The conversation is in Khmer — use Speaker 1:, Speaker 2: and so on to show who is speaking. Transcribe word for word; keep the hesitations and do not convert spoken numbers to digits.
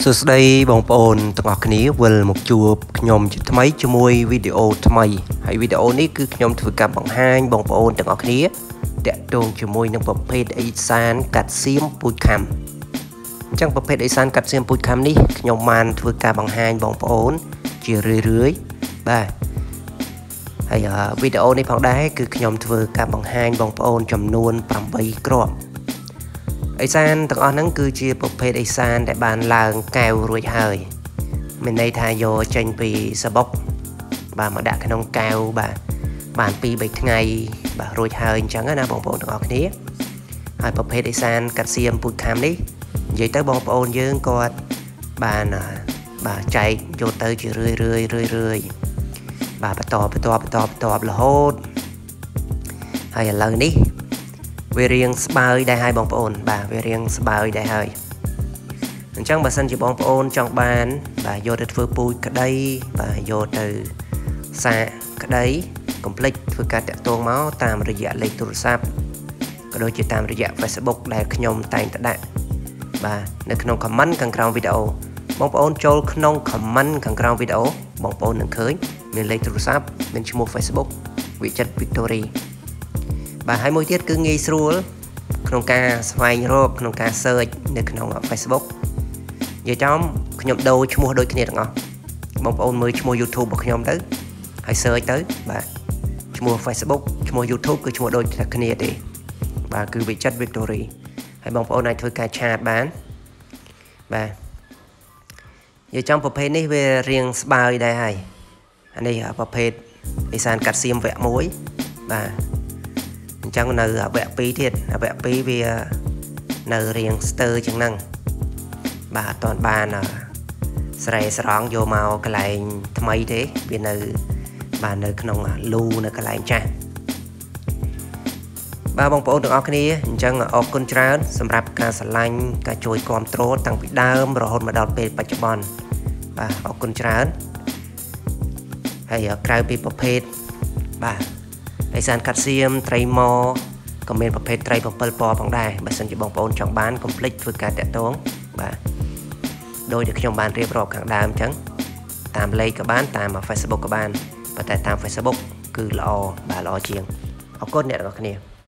Speaker 1: សួស្តីបងប្អូនទាំងអស់គ្នាវិលមកជួបខ្ញុំជាថ្មីជាមួយវីដេអូថ្មីហើយវីដេអូនេះគឺខ្ញុំធ្វើការបង្ហាញបងប្អូនទាំងអស់គ្នាតាក់ទងជាមួយនឹងប្រភេទអេសានកាត់សៀមពូជខាំអញ្ចឹងប្រភេទអេសានកាត់សៀមពូជខាំនេះខ្ញុំបានធ្វើការបង្ហាញបងប្អូនជារឿយរឿយបាទហើយវីដេអូនេះផងដែរគឺខ្ញុំធ្វើការបង្ហាញបងប្អូនចំនួនប្រាំបីគ្រាប់អេសានទាំងអស់ហ្នឹងគឺជាប្រភេទអេសានដែលបានឡើងកែវរួចហើយមានន័យថាយកចេញពីសបុកបាទមកដាក់ក្នុងកែវបាទបានពីរបីថ្ងៃបាទរួចហើយអញ្ចឹងណាបងប្អូនទាំងអស់គ្នាហើយប្រភេទអេសានកាត់សៀមពូជខាំនេះនិយាយទៅបងប្អូនយើងគាត់បានបាទចែកយកទៅជារឿយរឿយរឿយរឿយបាទបន្តបន្តបន្តបន្តរហូតហើយឥឡូវនេះវារៀងស្បើយដែរហើយបងប្អូនបាទវារៀងស្បើយដែរហើយអញ្ចឹងបើសិនជាបងប្អូនចង់បានបាទយកទៅធ្វើពូជក្តីបាទយកទៅសាកក្តីកុំភ្លេចធ្វើការតាក់ទងមកតាមរយៈលេខទូរស័ព្ទក៏ដូចជាតាមរយៈ Facebook ដែលខ្ញុំតែងតែដាក់បាទនៅក្នុង comment ខាងក្រោមវីដេអូបងប្អូនចូលក្នុង comment ខាងក្រោមវីដេអូបងប្អូននឹងឃើញមានលេខទូរស័ព្ទមានឈ្មោះ Facebook វិចិត្រ Victoryបាទហើយមួយទៀតគឺងាយស្រួលក្នុងការស្វែងរកក្នុងការ search នៅក្នុង Facebook និយាយចំខ្ញុំដូរឈ្មោះដូចគ្នាទាំងអស់បងប្អូនមើលឈ្មោះ YouTube របស់ខ្ញុំទៅហើយ search ទៅបាទឈ្មោះ Facebook ឈ្មោះ YouTube គឺឈ្មោះដូចតែគ្នាទេបាទគឺវិចិត្រ Victory ហើយបងប្អូនអាចធ្វើការឆាតបានបាទនិយាយចំប្រភេទនេះវារៀងស្បើយដែរហើយអានេះប្រភេទអេសានកាត់សៀមវគ្គមួយបាទអញ្ចឹងនៅវគ្គពីរទៀតវគ្គពីរវានៅរៀងស្ទើរចឹងហ្នឹងបាទអត់ទាន់បានស្រែស្រង់យកមកកន្លែងថ្មីទេវានៅបាទនៅក្នុងលូនៅកន្លែងចាស់បាទបងប្អូនទាំងអស់គ្នាអញ្ចឹងអរគុណច្រើនសម្រាប់ការស្រឡាញ់ការជួយគ្រប់គ្រងតាំងពីដើមរហូតមកដល់ពេលបច្ចុប្បន្នបាទអរគុណច្រើនហើយក្រៅពីប្រភេទបាទអេសានកាត់សៀមត្រីម៉ក៏មានប្រភេទត្រី7ពណ៌ផងដែរបើសិនជាបងប្អូនចង់បានកុំភ្លេចធ្វើការតាក់ទងបាទដោយដែលខ្ញុំបានរៀបរាប់ខាងដើមអញ្ចឹងតាមលេខក៏បានតាម Facebook ក៏បានប៉ុន្តែតាម Facebook គឺល្អបាទល្អជាងអរគុណអ្នកទាំងអស់គ្នា